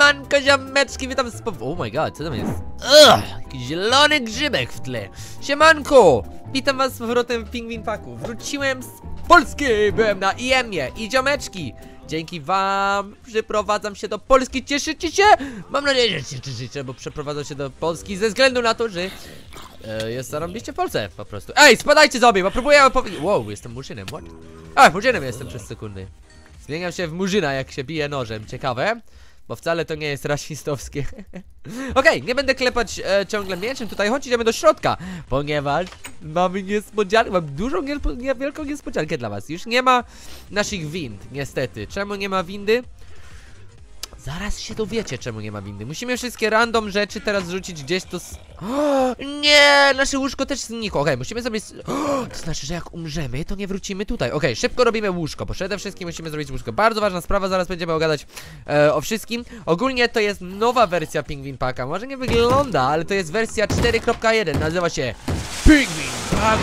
Siemanko, ziomeczki, witam z Oh my god, co tam jest? Jakiś zielony grzybek w tle. Siemanko, witam was z powrotem w Pingwin Packu. Wróciłem z Polski, byłem na IEM-ie i ziomeczki, dzięki wam przeprowadzam się do Polski. Cieszycie się? Mam nadzieję, że się cieszycie, bo przeprowadzam się do Polski ze względu na to, że jest zarąbiście w Polsce po prostu. Ej, spadajcie sobie, bo próbuję powiedzieć. Wow, jestem murzynem, what? A, murzynem jestem przez sekundę. Zmieniam się w murzyna, jak się bije nożem. Ciekawe, bo wcale to nie jest rasistowskie. Okej, nie będę klepać ciągle mieczem tutaj, chodź, idziemy do środka, ponieważ mamy niespodziankę, mam dużą, wielką niespodziankę dla was. Już nie ma naszych wind, niestety. Czemu nie ma windy? Zaraz się dowiecie, czemu nie ma windy. Musimy wszystkie random rzeczy teraz zrzucić gdzieś to nie, nasze łóżko też znikło. Okej, musimy sobie to znaczy, że jak umrzemy, to nie wrócimy tutaj. Okej, szybko robimy łóżko, bo przede wszystkim musimy zrobić łóżko. Bardzo ważna sprawa, zaraz będziemy ogadać o wszystkim. Ogólnie to jest nowa wersja Pingwin Packa. Może nie wygląda, ale to jest wersja 4.1. Nazywa się Pingwin Pack.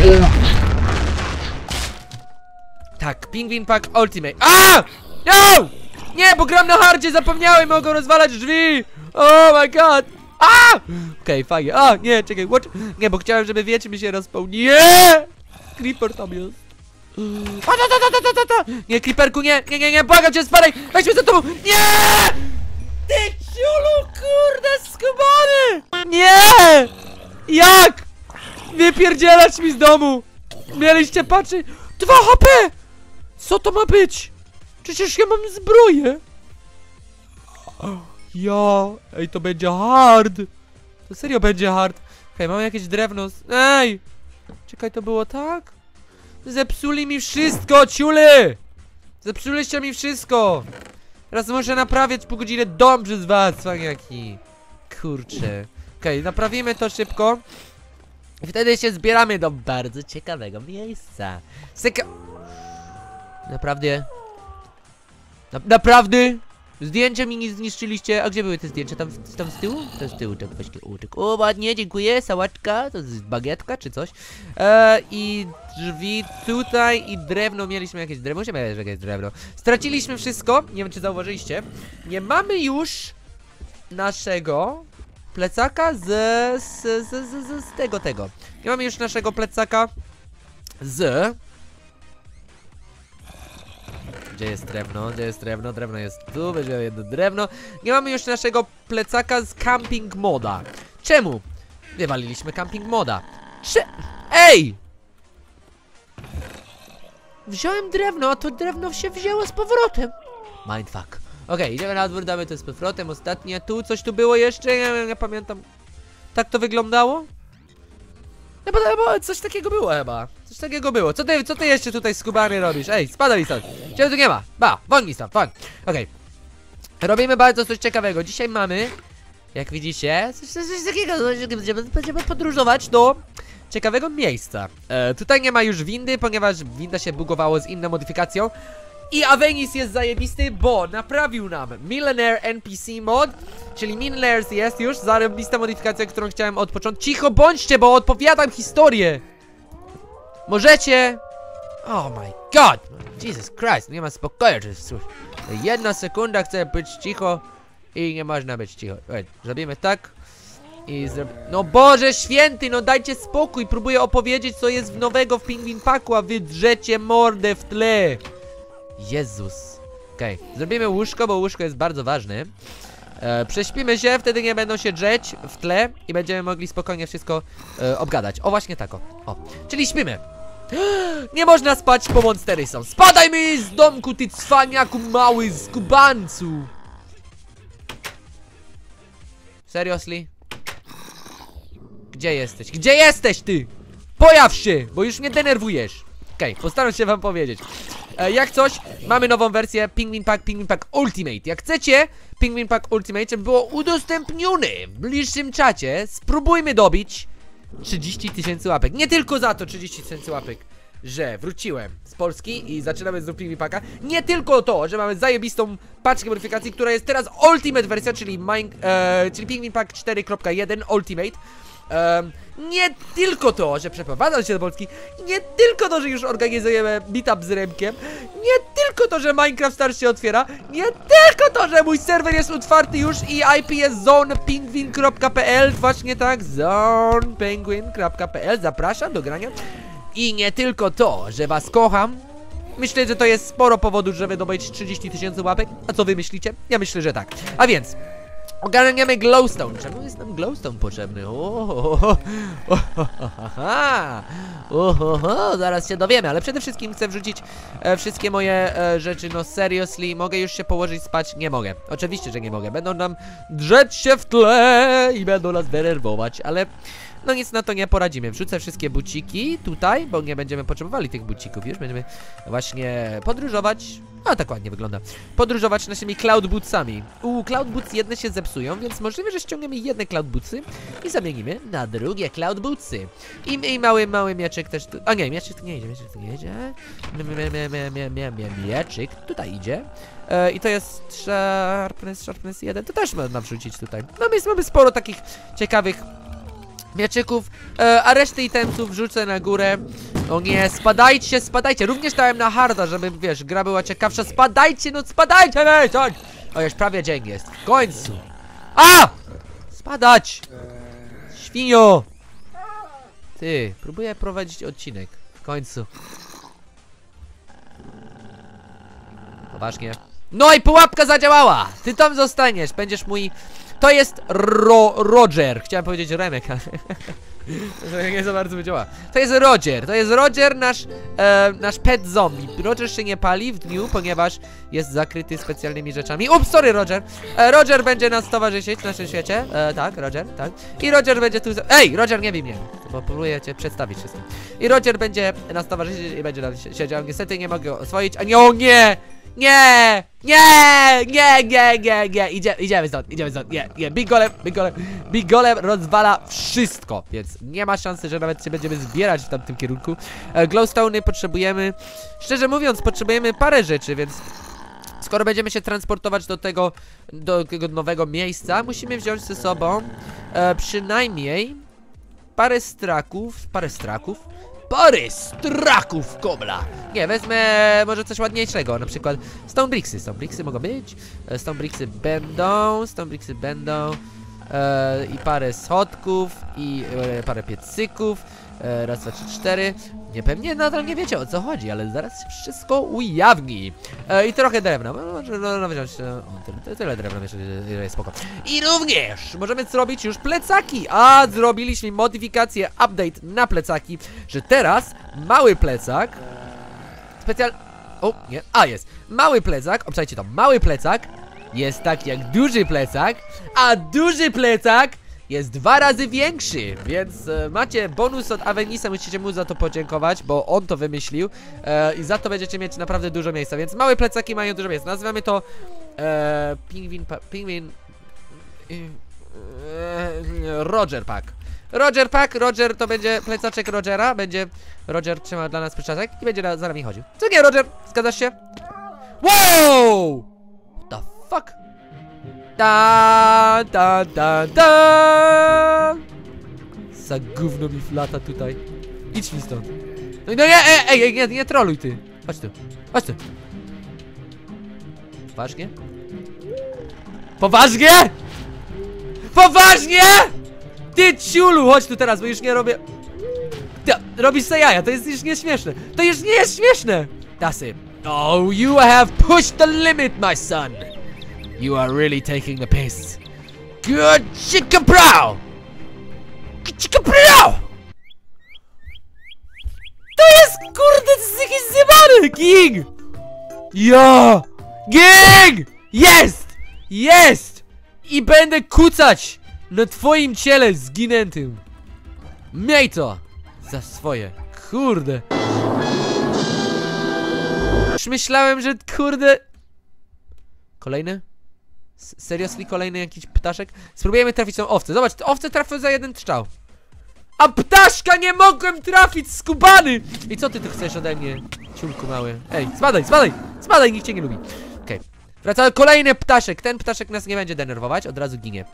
Tak, Pingwin Pack Ultimate. No! Nie, bo gram na hardzie, zapomniałem, mogą rozwalać drzwi. Oh my god. Okej, fajnie. Nie, czekaj, what? Nie, bo chciałem, żeby wiecie mi się rozpał. Nie! Creeper tam jest. Nie, creeperku, nie, błagam cię, spadaj. Weź mnie za tobą. Nie! Ty ciulu, kurde, skubany. Nie! Jak? Wypierdzielać mi z domu. Mieliście patrzeć. 2 HP! Co to ma być? Przecież ja mam zbroję. Ej, to będzie hard. To serio będzie hard. Hej, mam jakieś drewno. Ej! Czekaj, to było tak? Zepsuli mi wszystko, ciule! Zepsuliście mi wszystko. Teraz muszę naprawiać pół godziny dom przez was, faniaki. Kurczę. Okej, naprawimy to szybko. I wtedy się zbieramy do bardzo ciekawego miejsca. Naprawdę? Naprawdę? Zdjęcia mi nie zniszczyliście. A gdzie były te zdjęcia? Tam z tyłu? To z tyłu, tak właśnie. O, ładnie, dziękuję. Sałaczka, to jest bagietka czy coś. I drzwi tutaj i drewno. Mieliśmy jakieś drewno. Musimy mieć jakieś drewno. Straciliśmy wszystko. Nie wiem, czy zauważyliście. Nie mamy już naszego plecaka z tego. Nie mamy już naszego plecaka z... Gdzie jest drewno? Gdzie jest drewno? Drewno jest tu, weźmiemy jedno drewno. Nie mamy już naszego plecaka z camping moda. Czemu? Wywaliliśmy camping moda. Ej! Wziąłem drewno, a to drewno się wzięło z powrotem. Mindfuck. Okej, idziemy na dwór, damy to z powrotem. Ostatnie tu, coś tu było jeszcze, nie pamiętam. Tak to wyglądało? No, coś takiego było chyba. Coś takiego było. Co ty jeszcze tutaj skubany robisz? Ej, spadaj stąd. Ciebie tu nie ma. Won mi stąd, won. Okej. Robimy bardzo coś ciekawego. Dzisiaj mamy, jak widzicie, coś takiego, będziemy podróżować do ciekawego miejsca. Tutaj nie ma już windy, ponieważ winda się bugowało z inną modyfikacją. I Avenis jest zajebisty, bo naprawił nam Millionaire NPC mod. Czyli Millionaires jest już zajebista modyfikacja, którą chciałem od początku. Cicho bądźcie, bo odpowiadam historię. Możecie. Oh my god, Jesus Christ, nie ma spokoju. Jedna sekunda, chcę być cicho i nie można być cicho. Zrobimy tak i no Boże święty, no dajcie spokój. Próbuję opowiedzieć, co jest nowego w Pingwin Packu, a wy drzecie mordę w tle. Jezus. Okej, zrobimy łóżko, bo łóżko jest bardzo ważne. Prześpimy się, wtedy nie będą się drzeć w tle i będziemy mogli spokojnie wszystko obgadać. O, właśnie tak o. Czyli śpimy. Nie można spać, bo monstery są. Spadaj mi z domku, ty cwaniaku mały skubańcu. Seriously? Gdzie jesteś? Gdzie jesteś ty? Pojaw się, bo już mnie denerwujesz. Okej, postaram się wam powiedzieć. Jak coś, mamy nową wersję Pingwin Pack Ultimate. Jak chcecie, Pingwin Pack Ultimate, żeby było udostępnione w bliższym czacie, spróbujmy dobić 30 000 łapek. Nie tylko za to 30 000 łapek, że wróciłem z Polski i zaczynamy z Pingwin Packa. Nie tylko to, że mamy zajebistą paczkę modyfikacji, która jest teraz Ultimate wersja, czyli Pingwin Pack 4.1 Ultimate. Nie tylko to, że przeprowadzam się do Polski, nie tylko to, że już organizujemy meetup z Remkiem, nie tylko to, że Minecraft Stars się otwiera, nie tylko to, że mój serwer jest otwarty już i IP jest zonepingwin.pl, właśnie tak, zonepingwin.pl, zapraszam do grania. I nie tylko to, że was kocham. Myślę, że to jest sporo powodów, żeby dobyć 30 000 łapek. A co wy myślicie? Ja myślę, że tak. A więc ogarniamy glowstone. Czemu jest nam glowstone potrzebny? Zaraz się dowiemy, ale przede wszystkim chcę wrzucić wszystkie moje rzeczy. No seriously, mogę już się położyć spać? Nie mogę. Oczywiście, że nie mogę. Będą nam drzeć się w tle i będą nas denerwować, ale no nic na to nie poradzimy. Wrzucę wszystkie buciki tutaj, bo nie będziemy potrzebowali tych bucików. Już będziemy właśnie podróżować. A tak ładnie wygląda. Podróżować naszymi cloud bootsami. Cloud boots jedne się zepsują, więc możliwe, że ściągniemy jedne cloud bootsy i zamienimy na drugie cloud bootsy. I mały mieczek też tu. A nie, mieczek tu nie idzie, mieczek tu nie idzie. Mieczyk tutaj idzie. I to jest sharpness 1. To też można wrzucić tutaj. No więc mamy sporo takich ciekawych mieczyków, a resztę itemców wrzucę na górę. O nie, spadajcie, spadajcie. Również dałem na harda, żeby, wiesz, gra była ciekawsza. Spadajcie, no spadajcie, chodź. O, już prawie dzień jest, w końcu. A! Spadać! Świnio! Ty, próbuję prowadzić odcinek. W końcu. Poważnie. No i pułapka zadziałała! Ty tam zostaniesz, będziesz mój... To jest Roger. Chciałem powiedzieć Remek, ale nie za bardzo wydziała. To jest Roger, nasz pet zombie. Roger się nie pali w dniu, ponieważ jest zakryty specjalnymi rzeczami. Ups, sorry Roger. Roger będzie nas towarzyszyć w naszym świecie. Tak, Roger, tak. I Roger będzie tu... Ej, Roger, nie bij mnie, bo próbuję cię przedstawić wszystkim. I Roger będzie nas towarzyszyć i będzie nam siedział. Niestety nie mogę oswoić. A nie, o nie! Nie! Idziemy stąd, nie, Big Golem rozwala wszystko, więc nie ma szansy, że nawet się będziemy zbierać w tamtym kierunku. Glowstone'y potrzebujemy, szczerze mówiąc, potrzebujemy parę rzeczy, więc skoro będziemy się transportować do tego nowego miejsca, musimy wziąć ze sobą przynajmniej parę straków kobla. Nie, wezmę może coś ładniejszego, na przykład stone bricksy mogą być. Stone bricksy będą i parę schodków i parę piecyków. Raz, dwa, trzy, cztery. Pewnie nadal nie wiecie, o co chodzi, ale zaraz się wszystko ujawni. I trochę drewna. No wziąć tyle drewna, jeszcze jest spoko. I również możemy zrobić już plecaki. A zrobiliśmy modyfikację, update na plecaki, że teraz mały plecak jest. Mały plecak, obczajcie to, mały plecak jest tak jak duży plecak, a duży plecak jest 2 razy większy, więc macie bonus od Avenisa, musicie mu za to podziękować, bo on to wymyślił i za to będziecie mieć naprawdę dużo miejsca, więc małe plecaki mają dużo miejsca. Nazywamy to Roger Pack. Roger to będzie plecaczek Rogera, będzie Roger trzymał dla nas pleczaczek i będzie za nami chodził. Co nie, Roger? Zgadzasz się? Wow! What the fuck? Za gówno mi flata tutaj. Idź mi stąd. No nie, nie troluj ty. Chodź tu. Poważnie? Ty ciulu, chodź tu teraz, bo już nie robię. Robisz se jaja, to jest już nieśmieszne. To już nie jest śmieszne. That's it. Oh, you have pushed the limit, my son. You are really taking the piss. Good chicka-prow! To jest, kurde, to jest jakiś zjebany! Ging! Ging! Jest! I będę kucać na twoim ciele zginętym. Miej to za swoje. Kurde. Już myślałem, że kurde... Kolejny? Seriously, kolejny jakiś ptaszek? Spróbujemy trafić tą owcę. Zobacz, owce trafią za jeden strzał. A ptaszka nie mogłem trafić, skubany! I co ty tu chcesz ode mnie, ciulku mały? Ej, spadaj, nikt cię nie lubi. Okej. Wraca kolejny ptaszek. Ten ptaszek nas nie będzie denerwować, od razu ginie.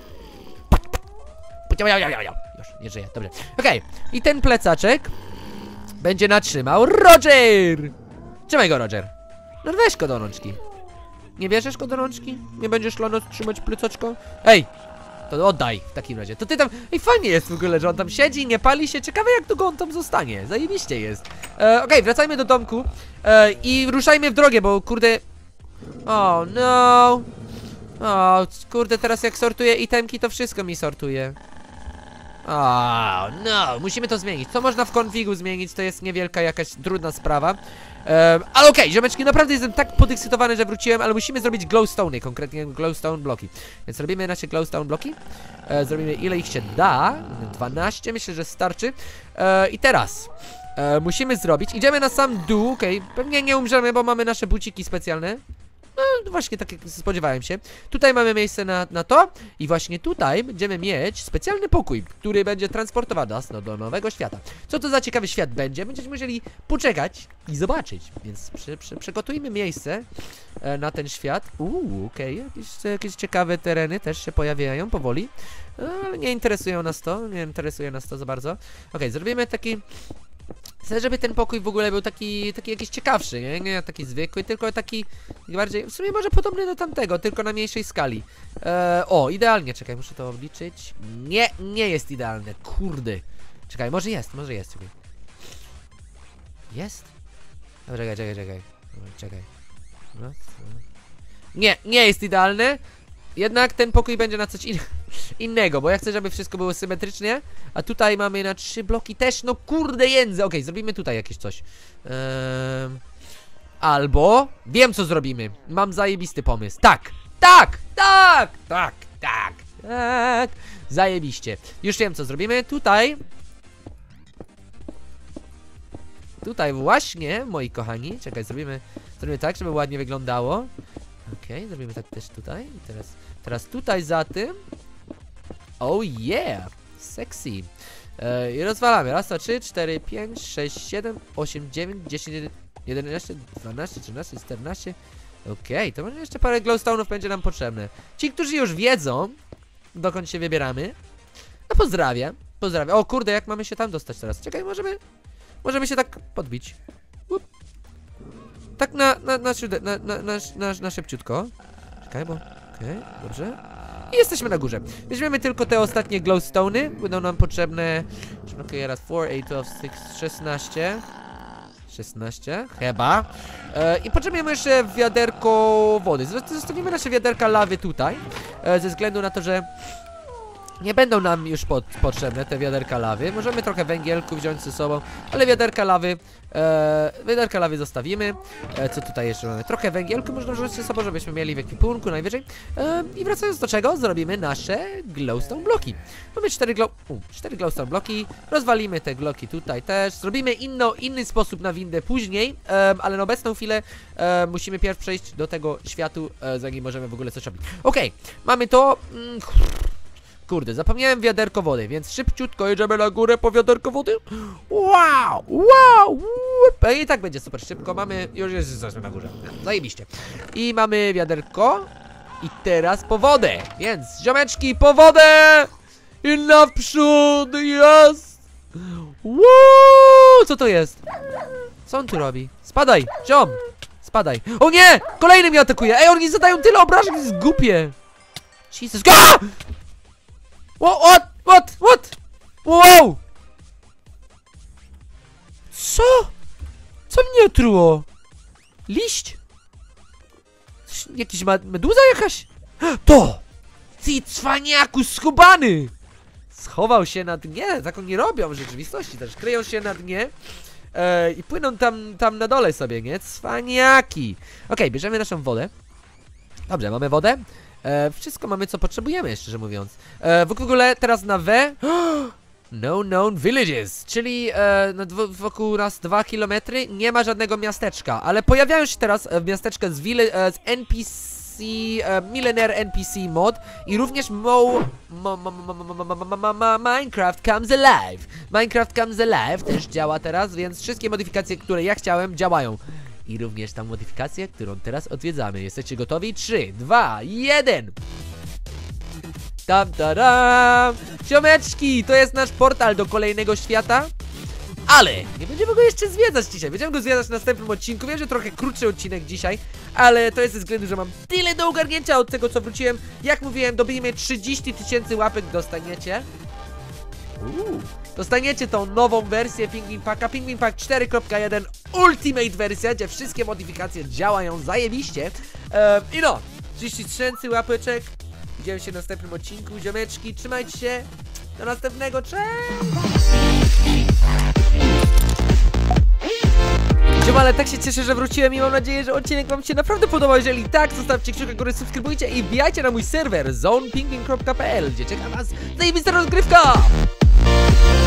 Już, nie żyje, dobrze. Okej. I ten plecaczek będzie natrzymał Roger! Trzymaj go, Roger. No weź go do rączki. Nie bierzesz go do rączki? Nie będziesz dla nas trzymać plecaczka? Ej! To oddaj w takim razie. To ty tam... Ej, fajnie jest w ogóle, że on tam siedzi, nie pali się. Ciekawe jak długo on tam zostanie. Zajebiście jest. Okej, wracajmy do domku. I ruszajmy w drogę, bo kurde... Oh no. O, kurde, teraz jak sortuję itemki, to wszystko mi sortuje. O, no, musimy to zmienić. Co można w konfigu zmienić, to jest niewielka jakaś trudna sprawa. Ale okej, ziomeczki, naprawdę jestem tak podekscytowany, że wróciłem, ale musimy zrobić glowstone'y, konkretnie glowstone bloki. Więc robimy nasze glowstone bloki. Zrobimy ile ich się da. 12, myślę, że starczy. I teraz musimy zrobić, idziemy na sam dół, okej, pewnie nie umrzemy, bo mamy nasze buciki specjalne. No właśnie tak jak spodziewałem się. Tutaj mamy miejsce na to. I właśnie tutaj będziemy mieć specjalny pokój, który będzie transportował nas do nowego świata. Co to za ciekawy świat będzie? Będziecie musieli poczekać i zobaczyć. Więc przygotujmy miejsce na ten świat. Okej, jakieś ciekawe tereny też się pojawiają powoli. Ale nie interesują nas to. Nie interesuje nas to za bardzo. Okej, zrobimy taki... Chcę, żeby ten pokój w ogóle był taki jakiś ciekawszy, nie taki zwykły, tylko taki bardziej, w sumie może podobny do tamtego, tylko na mniejszej skali. O, idealnie, czekaj, muszę to obliczyć. Nie jest idealne, kurde. Czekaj, może jest, czekaj. Jest? No, czekaj. No, nie jest idealne. Jednak ten pokój będzie na coś innego, bo ja chcę, żeby wszystko było symetrycznie. A tutaj mamy na 3 bloki też, no kurde jędzy. Okej, zrobimy tutaj jakieś coś. Albo wiem co zrobimy. Mam zajebisty pomysł. Tak. Zajebiście. Już wiem co zrobimy. Tutaj właśnie, moi kochani. Czekaj, zrobimy tak, żeby ładnie wyglądało. Okej, zrobimy tak też tutaj. I teraz tutaj za tym. Oh yeah! Sexy. I rozwalamy. Raz, 2, 3, 4, 5, 6, 7, 8, 9, 10, 11, 12, 13, 14. Okej, to może jeszcze parę glowstone'ów będzie nam potrzebne. Ci, którzy już wiedzą, dokąd się wybieramy, no pozdrawiam. O kurde, jak mamy się tam dostać teraz? Czekaj, możemy się tak podbić. Tak na szybciutko. Czekaj, bo... Okej, dobrze. I jesteśmy na górze. Weźmiemy tylko te ostatnie glowstone'y. Będą nam potrzebne... Okej, raz 4, 8, 12, 16. 16, chyba. I potrzebujemy jeszcze wiaderko wody. Zostawimy nasze wiaderka lawy tutaj. Ze względu na to, że... Nie będą nam już potrzebne te wiaderka lawy. Możemy trochę węgielku wziąć ze sobą, ale wiaderka lawy zostawimy. Co tutaj jeszcze mamy? Trochę węgielku można wziąć ze sobą, żebyśmy mieli w ekwipunku najwyżej. I wracając do czego? Zrobimy nasze glowstone bloki. Mamy 4 glowstone bloki. Rozwalimy te bloki tutaj też. Zrobimy inny sposób na windę później, ale na obecną chwilę musimy pierw przejść do tego światu, zanim możemy w ogóle coś robić. Okej, mamy to... Kurde, zapomniałem wiaderko wody, więc szybciutko jedziemy na górę po wiaderko wody. Wow! I tak będzie super szybko. Już jesteśmy na górze. Zajebiście. I mamy wiaderko. I teraz po wodę. Więc ziomeczki, po wodę! I naprzód jest! Wow! Co to jest? Co on tu robi? Spadaj, ziom! Spadaj. O nie! Kolejny mnie atakuje. Ej, oni zadają tyle obrażeń, to jest głupie. Jesus. What? Wow! Co? Co mnie otruło? Liść? Jakiś meduza jakaś? To! Ty cwaniaku schubany! Schował się na dnie, tak oni robią w rzeczywistości też. Kryją się na dnie i płyną tam na dole sobie, nie? Cwaniaki! Okej, bierzemy naszą wodę. Dobrze, mamy wodę. Wszystko mamy co potrzebujemy, szczerze mówiąc. W ogóle teraz na No known villages, czyli wokół nas 2 km nie ma żadnego miasteczka, ale pojawiają się teraz miasteczka z NPC, Millionaire NPC mod i również Minecraft Comes Alive. Minecraft Comes Alive też działa teraz, więc wszystkie modyfikacje, które ja chciałem, działają. I również ta modyfikacja, którą teraz odwiedzamy. Jesteście gotowi? 3, 2, 1. Tam, taram! Ziomeczki, to jest nasz portal do kolejnego świata. Ale nie będziemy go jeszcze zwiedzać dzisiaj, będziemy go zwiedzać w następnym odcinku. Wiem, że trochę krótszy odcinek dzisiaj, ale to jest ze względu, że mam tyle do ogarnięcia od tego, co wróciłem. Jak mówiłem, dobijmy 30 000 łapek, dostaniecie dostaniecie tą nową wersję Pingwin Packa, Pingwin Pack 4.1 Ultimate wersja, gdzie wszystkie modyfikacje działają zajebiście. I no, 30 000 łapeczek. Widzimy się w następnym odcinku, ziomeczki, trzymajcie się, do następnego, cześć! Ale tak się cieszę, że wróciłem i mam nadzieję, że odcinek wam się naprawdę podobał. Jeżeli tak, zostawcie kciuka górę, subskrybujcie i wbijajcie na mój serwer zonepingwin.pl, gdzie czeka was zajebista rozgrywka!